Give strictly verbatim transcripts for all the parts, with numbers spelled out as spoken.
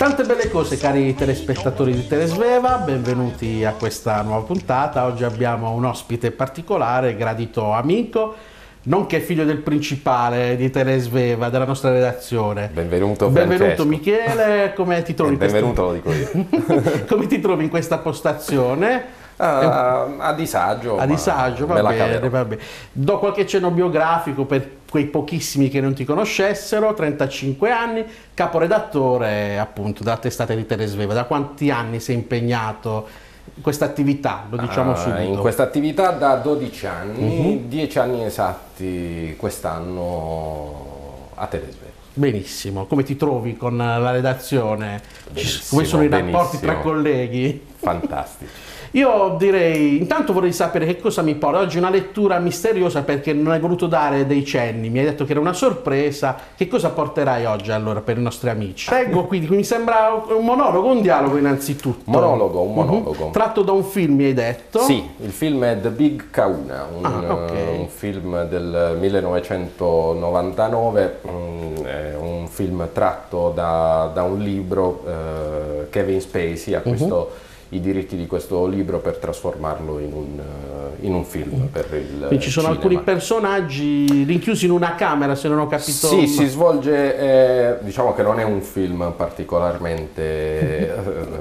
Tante belle cose, cari telespettatori di Telesveva, benvenuti a questa nuova puntata. Oggi abbiamo un ospite particolare, gradito amico, nonché figlio del principale di Telesveva, della nostra redazione. Benvenuto Benvenuto Francesco. Michele, come ti trovi? Eh, benvenuto lo dico io. Come ti trovi in questa postazione? Uh, a disagio. A disagio, va bene, va bene. Do qualche cenno biografico per quei pochissimi che non ti conoscessero. trentacinque anni, caporedattore appunto della testata di Telesveva. Da quanti anni sei impegnato in questa attività? Lo diciamo uh, subito. In questa attività da dodici anni, uh-huh. dieci anni esatti quest'anno a Telesveva. Benissimo, come ti trovi con la redazione? Benissimo, come sono i benissimo. rapporti tra colleghi? Fantastici. Io direi, intanto vorrei sapere che cosa mi porta. Oggi una lettura misteriosa perché non hai voluto dare dei cenni, mi hai detto che era una sorpresa. Che cosa porterai oggi allora per i nostri amici? Prego, quindi mi sembra un monologo, un dialogo innanzitutto. Monologo, un monologo. Uh-huh. Tratto da un film, mi hai detto? Sì, il film è The Big Kahuna, un, ah, okay. un film del millenovecentonovantanove, un, è un film tratto da, da un libro. eh, Kevin Spacey acquistò uh-huh. i diritti di questo libro per trasformarlo in un, in un film per il Quindi ci sono cinema. Alcuni personaggi rinchiusi in una camera, se non ho capito. Sì, si svolge, eh, diciamo che non è un film particolarmente, eh,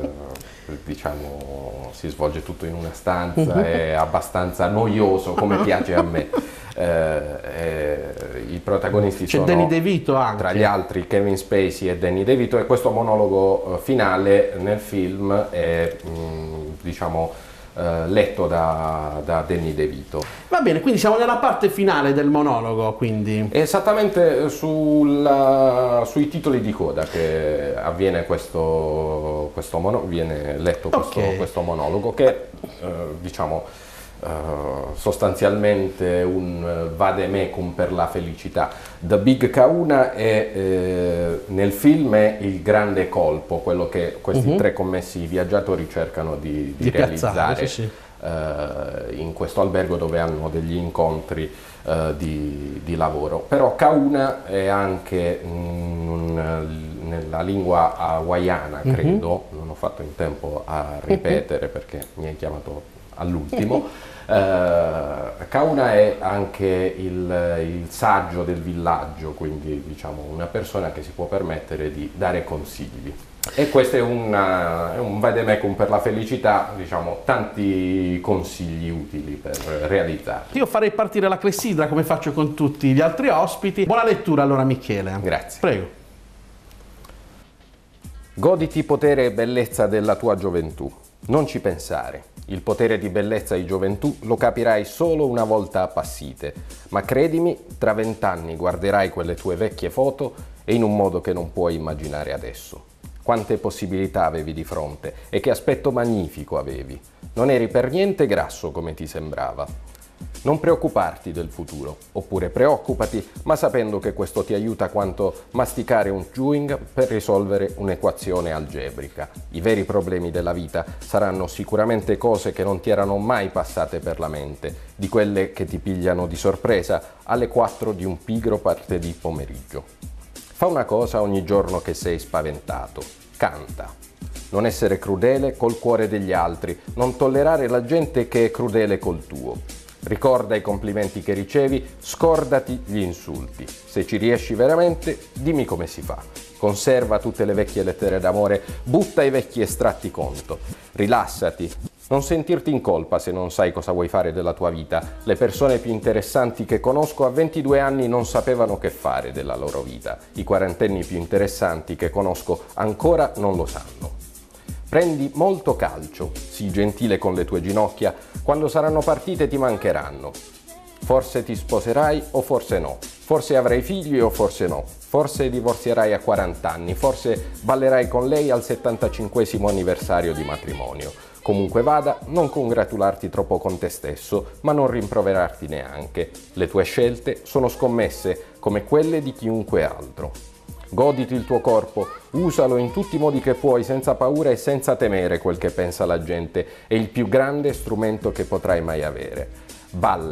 diciamo, si svolge tutto in una stanza, è abbastanza noioso come piace a me. Eh, eh, I protagonisti C'è sono Danny DeVito anche. Tra gli altri Kevin Spacey e Danny DeVito, e questo monologo eh, finale nel film è mh, diciamo eh, letto da, da Danny DeVito. Va bene, quindi siamo nella parte finale del monologo, quindi. Esattamente sulla, sui titoli di coda che avviene questo, questo mono, viene letto questo, okay. questo monologo che eh, diciamo Uh, sostanzialmente un uh, vademecum per la felicità. The Big Kahuna è, eh, nel film è il grande colpo, quello che questi uh-huh. tre commessi viaggiatori cercano di, di, di realizzare piazzare, sì, sì. Uh, in questo albergo dove hanno degli incontri uh, di, di lavoro. Però Kahuna è anche mm, nella lingua hawaiana, credo, uh-huh. non ho fatto in tempo a ripetere uh-huh. perché mi hai chiamato all'ultimo. Uh, Kahuna è anche il, il saggio del villaggio, quindi diciamo una persona che si può permettere di dare consigli. E questo è, una, è un vademecum per la felicità, diciamo tanti consigli utili per realizzarli. Io farei partire la clessidra come faccio con tutti gli altri ospiti. Buona lettura allora Michele. Grazie. Prego. Goditi potere e bellezza della tua gioventù. Non ci pensare. Il potere di bellezza e gioventù lo capirai solo una volta appassite, ma credimi, tra vent'anni guarderai quelle tue vecchie foto e in un modo che non puoi immaginare adesso. Quante possibilità avevi di fronte e che aspetto magnifico avevi. Non eri per niente grasso come ti sembrava. Non preoccuparti del futuro, oppure preoccupati, ma sapendo che questo ti aiuta quanto masticare un chewing per risolvere un'equazione algebrica. I veri problemi della vita saranno sicuramente cose che non ti erano mai passate per la mente, di quelle che ti pigliano di sorpresa alle quattro di un pigro martedì pomeriggio. Fa una cosa ogni giorno che sei spaventato. Canta. Non essere crudele col cuore degli altri, non tollerare la gente che è crudele col tuo. Ricorda i complimenti che ricevi, scordati gli insulti. Se ci riesci veramente, dimmi come si fa. Conserva tutte le vecchie lettere d'amore, butta i vecchi estratti conto. Rilassati. Non sentirti in colpa se non sai cosa vuoi fare della tua vita. Le persone più interessanti che conosco a ventidue anni non sapevano che fare della loro vita. I quarantenni più interessanti che conosco ancora non lo sanno. Prendi molto calcio, sii gentile con le tue ginocchia, quando saranno partite ti mancheranno. Forse ti sposerai o forse no, forse avrai figli o forse no, forse divorzierai a quaranta anni, forse ballerai con lei al settantacinquesimo anniversario di matrimonio. Comunque vada, non congratularti troppo con te stesso, ma non rimproverarti neanche. Le tue scelte sono scommesse come quelle di chiunque altro. Goditi il tuo corpo, usalo in tutti i modi che puoi, senza paura e senza temere quel che pensa la gente. È il più grande strumento che potrai mai avere. Balla,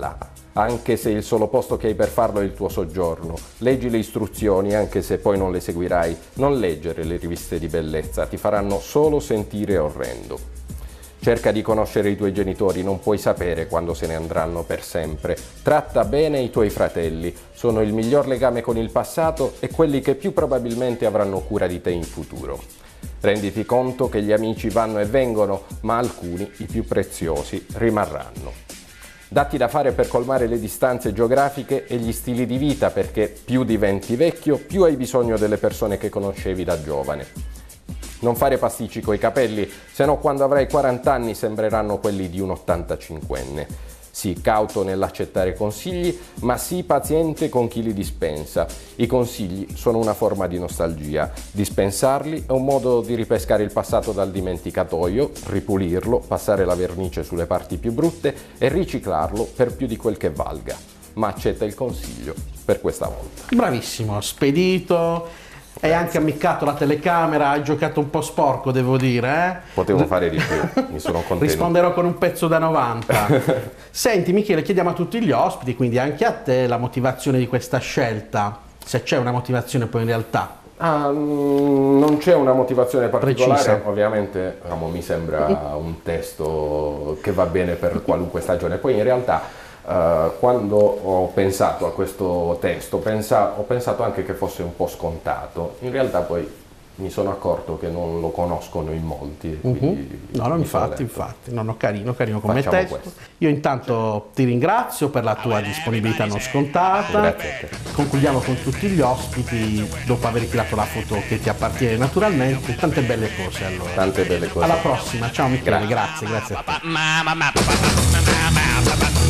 anche se il solo posto che hai per farlo è il tuo soggiorno. Leggi le istruzioni, anche se poi non le seguirai. Non leggere le riviste di bellezza, ti faranno solo sentire orrendo. Cerca di conoscere i tuoi genitori, non puoi sapere quando se ne andranno per sempre. Tratta bene i tuoi fratelli, sono il miglior legame con il passato e quelli che più probabilmente avranno cura di te in futuro. Renditi conto che gli amici vanno e vengono, ma alcuni, i più preziosi, rimarranno. Datti da fare per colmare le distanze geografiche e gli stili di vita, perché più diventi vecchio, più hai bisogno delle persone che conoscevi da giovane. Non fare pasticci coi capelli, se no quando avrai quaranta anni sembreranno quelli di un ottantacinquenne. Sii cauto nell'accettare consigli, ma sii paziente con chi li dispensa. I consigli sono una forma di nostalgia. Dispensarli è un modo di ripescare il passato dal dimenticatoio, ripulirlo, passare la vernice sulle parti più brutte e riciclarlo per più di quel che valga. Ma accetta il consiglio per questa volta. Bravissimo, spedito. Hai anche ammiccato la telecamera, hai giocato un po' sporco, devo dire. Eh? Potevo fare di più, mi sono contento. Risponderò con un pezzo da novanta. Senti Michele, chiediamo a tutti gli ospiti, quindi anche a te, la motivazione di questa scelta, se c'è una motivazione poi in realtà. Ah, non c'è una motivazione particolare, precisa. Ovviamente diciamo, mi sembra un testo che va bene per qualunque stagione, poi in realtà Uh, quando ho pensato a questo testo pensa, ho pensato anche che fosse un po' scontato, in realtà poi mi sono accorto che non lo conoscono in molti. Uh-huh. No, no, infatti, infatti, no, no, carino, carino come Facciamo testo. questo. Io intanto ti ringrazio per la tua disponibilità non scontata. Grazie a te. Concludiamo con tutti gli ospiti, dopo aver tirato la foto che ti appartiene naturalmente. Tante belle cose allora. Tante belle cose. Alla prossima, ciao Michele, grazie, grazie, grazie a te.